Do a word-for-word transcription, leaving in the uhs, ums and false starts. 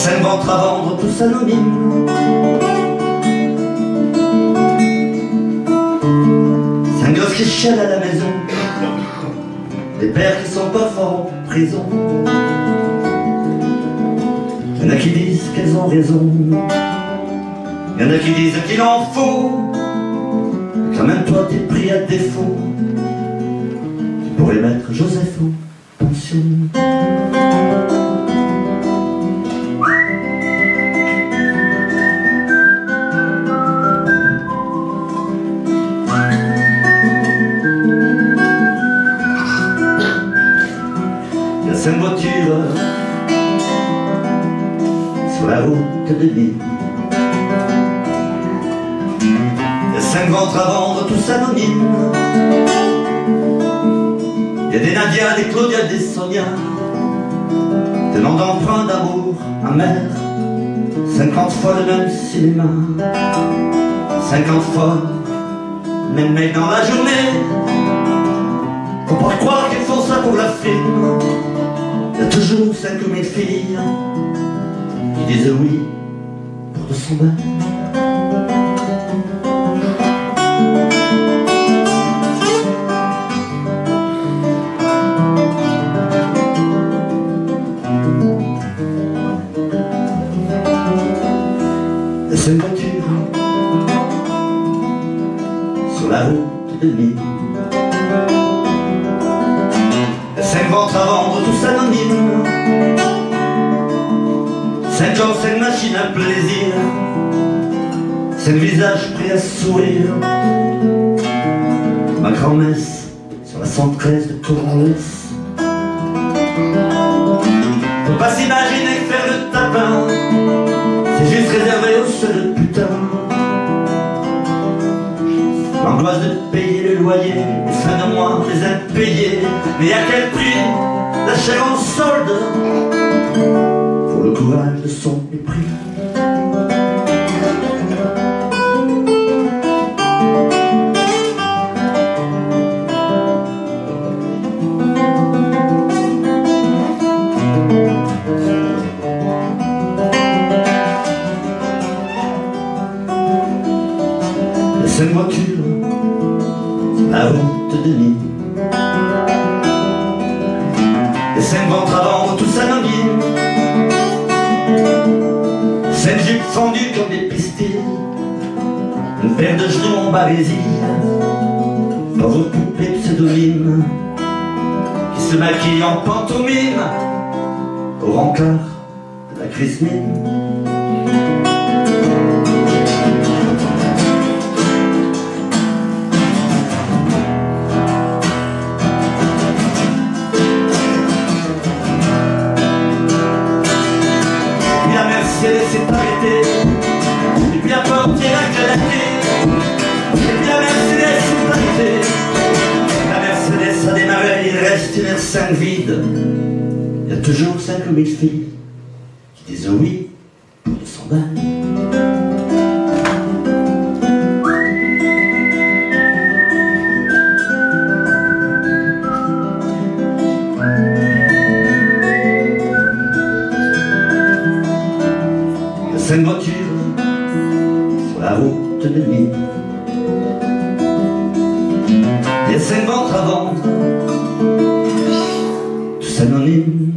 cinq ventres à vendre, tous anonymes. Cinq gosses qui chialent à la maison, des pères qui sont pas forts en prison. Y'en a qui disent qu'elles ont raison, y'en a qui disent qu'il en faut. Quand même toi t'es pris à défaut, tu pourrais mettre Joseph en pension. Il y a cinq voitures sur la route de l'île. Il y a cinq ventres à vendre, tous anonymes. Il y a des Nadia, des Claudia, des Sonia, tenant d'emprunt d'amour amer. Cinquante fois le même cinéma, cinquante fois le même mec dans la journée. Faut pas croire qu'ils font ça pour la film. Il y a toujours cinq mille filles qui disent oui pour deux cents balles. Il y a cinq voitures sur la route de l'île. Il y a cinq ventres à vendre, tous anonymes. Cinq gens, cinq machines à plaisir, cinq visages prêts à sourire. Ma grand-messe sur la cent treize de Cornwallis. Faut pas s'imaginer faire le tapin, c'est juste réservé aux seuls putains. L'angoisse de payer le loyer, les fins de mois, les impayés. Mais à quel prix la chair en solde pour le courage de son mépris. Les cinq voitures, la route de Nîmes. Les cinq ventres à vendre, tous anonymes. Cinq jupes fendues comme des pistils, une paire de genoux en barésie, pauvre poupée pseudonyme qui se maquille en pantomime au rencard de la crise mine. S'est arrêté, et puis la portière a claqué, et puis la Mercedes s'est arrêtée. La Mercedes a démarré, il reste une R cinq vide. Il y a toujours cinq mille filles qui disent oui pour deux cents balles. Cinq voitures sur la route de l'île. Il y a cinq ventres à vendre, tous anonymes.